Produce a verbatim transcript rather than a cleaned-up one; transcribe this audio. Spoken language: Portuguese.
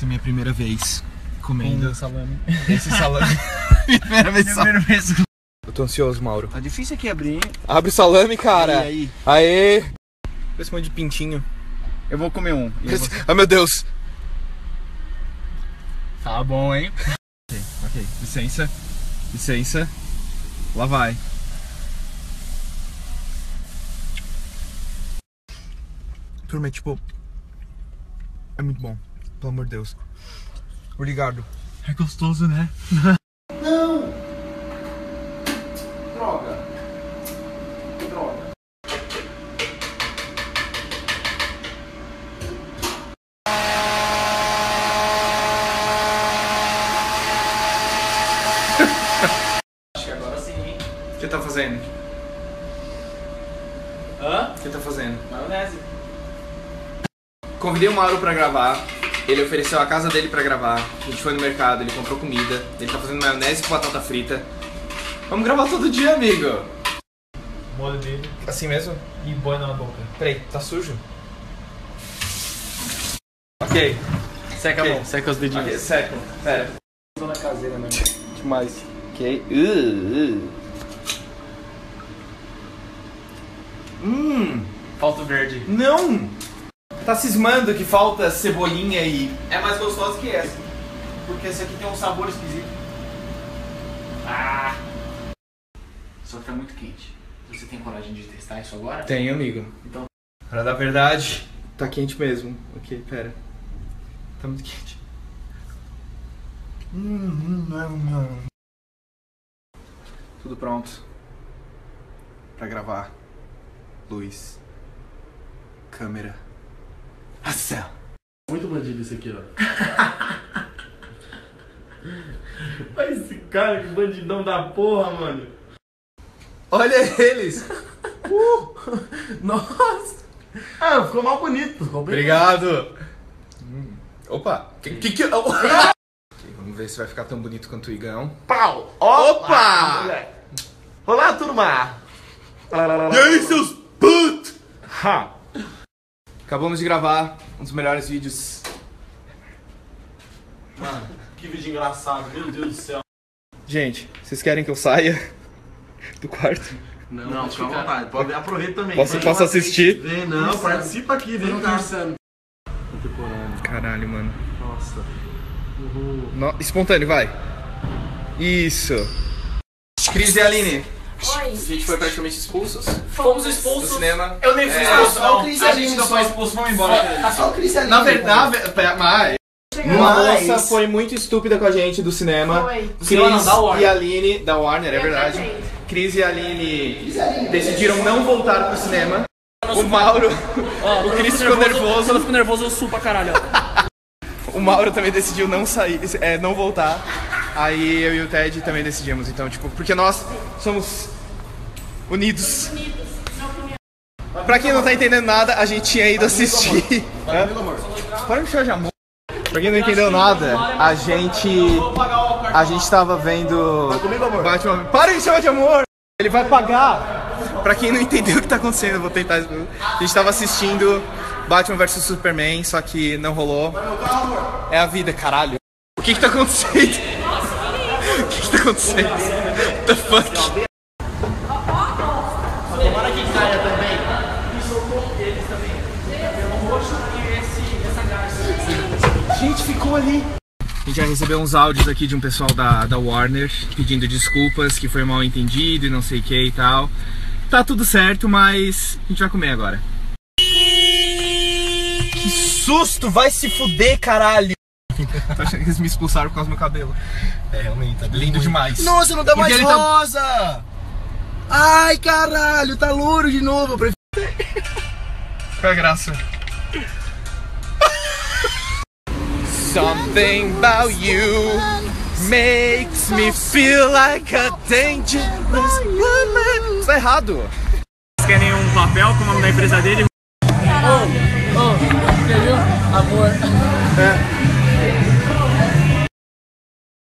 é minha primeira vez comendo um salame. esse salame. Primeira vez Primeira vez. Eu tô ansioso, Mauro. Tá difícil aqui abrir, hein? Abre o salame, cara. E aí? Aê! Esse monte de pintinho. Eu vou comer um. E Esse... você... Ah, meu Deus. Tá bom, hein? Ok, ok. Licença. Licença. Lá vai. Turma, é tipo... É muito bom. Pelo amor de Deus. Obrigado. É gostoso, né? Não! Droga. Droga. Acho que agora sim, hein? O que tá fazendo? Hã? O que tá fazendo? Maionese. Convidei o Mauro pra gravar. Ele ofereceu a casa dele pra gravar. A gente foi no mercado, ele comprou comida. Ele tá fazendo maionese com batata frita. Vamos gravar todo dia, amigo. Molho dele Assim mesmo? e boi na boca. Peraí, tá sujo? Ok. Seca Ok. a mão, seca os dedinhos. Ok, seco. Pera. Zona caseira mesmo. Demais. Ok. Uh, uh. Hum. Falta o verde. Não! Tá cismando que falta cebolinha e... É mais gostoso que essa. Porque esse aqui tem um sabor esquisito. Ah! Só que tá muito quente. Você tem coragem de testar isso agora? Tenho, amigo. Então... Pra dar verdade, tá quente mesmo. Ok, pera. Tá muito quente. Hum, hum, hum, hum. Tudo pronto. Pra gravar. Luz. Câmera. Ação. Muito bandido esse aqui, ó. Olha esse cara, que bandidão da porra, mano. Olha eles! Uh, nossa! Ah, ficou mal bonito. Ficou bem. Obrigado! Hum. Opa! Que que que... Oh. Ok, vamos ver se vai ficar tão bonito quanto o Igão. Pau! Opa! Moleque. Olá, turma! E aí, seus putos! Ha! Acabamos de gravar um dos melhores vídeos. Mano, que vídeo engraçado, meu Deus do céu. Gente, vocês querem que eu saia do quarto? Não, não fica à vontade. Pode, aproveita também. Posso, Vem, posso assistir? Vem, não, participa aqui, vem cá. Contemporâneo. Caralho, mano. Nossa. Uhul. No... Espontâneo, vai. Isso. Cris e Aline. Oi. A gente foi praticamente expulsos Fomos do expulsos. cinema. Eu nem fui É, expulso, só não. o Cris A ali, gente não só. foi expulso, vamos embora. Só o Cris e Aline. Na verdade, mas... Uma Mas- moça foi muito estúpida com a gente do cinema. Foi. Cris cinema não, da Warner. e Aline, da Warner, é Eu verdade. também. Cris e Aline decidiram não voltar pro cinema. O Mauro, o Cris ficou nervoso. Quando eu fico nervoso, eu suo pra caralho. O Mauro também decidiu não sair, é, não voltar. Aí eu e o Ted também decidimos. Então, tipo, porque nós somos unidos. Pra quem não tá entendendo nada, a gente tinha ido assistir. Hã? Para de chamar de amor. Pra quem não entendeu nada, a gente. A gente tava vendo. Batman. Para de chamar de amor! Ele vai pagar! Pra quem não entendeu o que tá acontecendo, eu vou tentar. A gente tava assistindo Batman versus Superman, só que não rolou. É a vida, caralho. O que que tá acontecendo? O que que tá acontecendo? What the fuck? Tomara que caia também. Gente, ficou ali. A gente já recebeu uns áudios aqui de um pessoal da, da Warner pedindo desculpas, que foi mal entendido e não sei o que e tal. Tá tudo certo, mas a gente vai comer agora. Que susto! Vai se fuder, caralho! Tô achando que eles me expulsaram por causa do meu cabelo. É, realmente, tá Lindo demais. Nossa, não dá Porque mais ele tá- rosa! Ai, caralho, tá louro de novo. Eu prefiro... Qual é a graça? Something about you makes me feel like a dangerous woman. Tá errado. Vocês querem um papel com o nome da empresa dele? Amor. É.